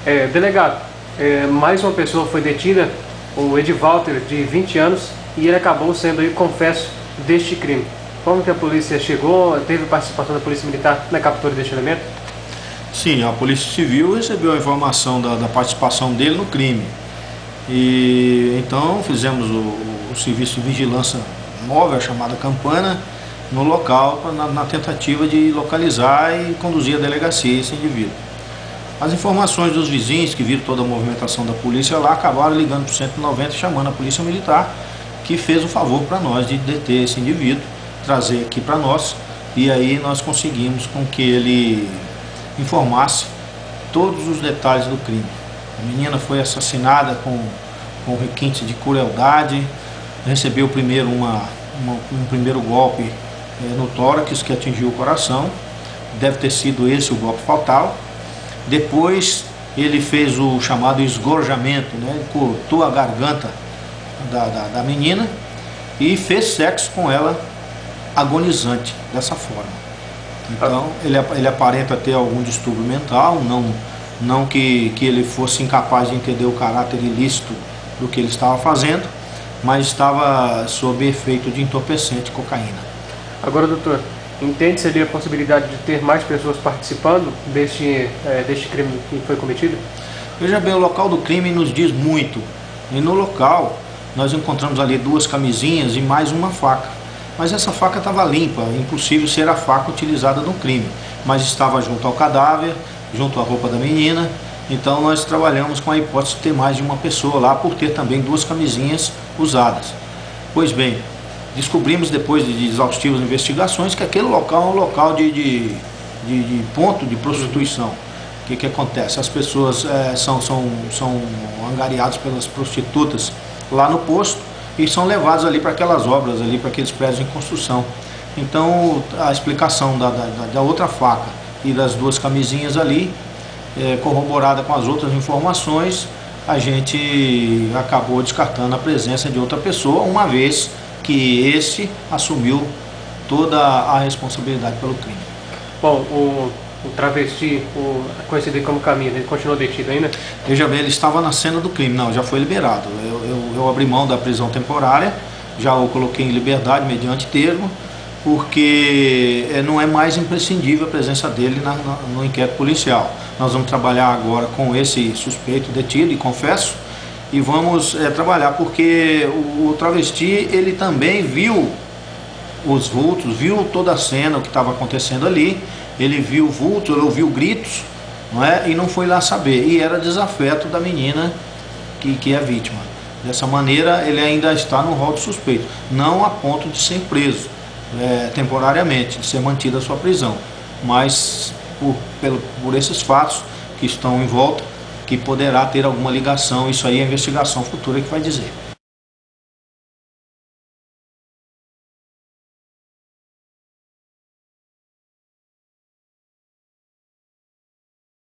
Delegado, mais uma pessoa foi detida, o Edvalter, de 20 anos, e ele acabou sendo aí confesso deste crime. Como que a polícia chegou? Teve participação da Polícia Militar na captura deste elemento? Sim, a Polícia Civil recebeu a informação da participação dele no crime. E então fizemos o serviço de vigilância móvel, chamada Campana, no local na tentativa de localizar e conduzir a delegacia esse indivíduo. As informações dos vizinhos que viram toda a movimentação da polícia lá acabaram ligando para o 190 chamando a Polícia Militar, que fez o favor para nós de deter esse indivíduo, trazer aqui para nós, e aí nós conseguimos com que ele informasse todos os detalhes do crime. A menina foi assassinada com requinte de crueldade, recebeu primeiro um primeiro golpe no tórax que atingiu o coração, deve ter sido esse o golpe fatal. Depois ele fez o chamado esgorjamento, né? Ele cortou a garganta da menina e fez sexo com ela agonizante, dessa forma. Então ele aparenta ter algum distúrbio mental, não que ele fosse incapaz de entender o caráter ilícito do que ele estava fazendo, mas estava sob efeito de entorpecente, cocaína. Agora, doutor, entende-se ali a possibilidade de ter mais pessoas participando deste crime que foi cometido? Veja bem, o local do crime nos diz muito. E no local nós encontramos ali 2 camisinhas e mais uma faca. Mas essa faca estava limpa, impossível ser a faca utilizada no crime. Mas estava junto ao cadáver, junto à roupa da menina. Então nós trabalhamos com a hipótese de ter mais de uma pessoa lá, por ter também 2 camisinhas usadas. Pois bem, descobrimos depois de exaustivas investigações que aquele local é um local de ponto de prostituição. O que acontece? As pessoas são angariadas pelas prostitutas lá no posto e são levados ali para aquelas obras, ali para aqueles prédios em construção. Então a explicação da outra faca e das 2 camisinhas ali, corroborada com as outras informações, a gente acabou descartando a presença de outra pessoa, uma vez que esse assumiu toda a responsabilidade pelo crime. Bom, o travesti, conhecido como Caminho, ele continuou detido ainda? Veja bem, ele estava na cena do crime, não, já foi liberado. Eu abri mão da prisão temporária, já o coloquei em liberdade mediante termo, porque não é mais imprescindível a presença dele no inquérito policial. Nós vamos trabalhar agora com esse suspeito detido, e confesso, e vamos trabalhar porque o travesti, ele também viu os vultos, viu toda a cena, o que estava acontecendo ali, ele viu vultos, ele ouviu gritos, não é? E não foi lá saber, e era desafeto da menina que é vítima. Dessa maneira ele ainda está no rol de suspeito, não a ponto de ser preso temporariamente, de ser mantida a sua prisão, mas por esses fatos que estão em volta, que poderá ter alguma ligação. Isso aí é a investigação futura que vai dizer.